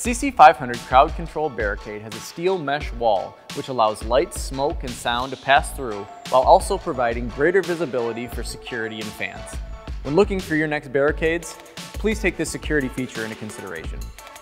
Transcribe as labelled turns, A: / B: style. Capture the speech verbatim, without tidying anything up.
A: C C five hundred crowd control Barricade has a steel mesh wall, which allows light, smoke, and sound to pass through, while also providing greater visibility for security and fans. When looking for your next barricades, please take this security feature into consideration.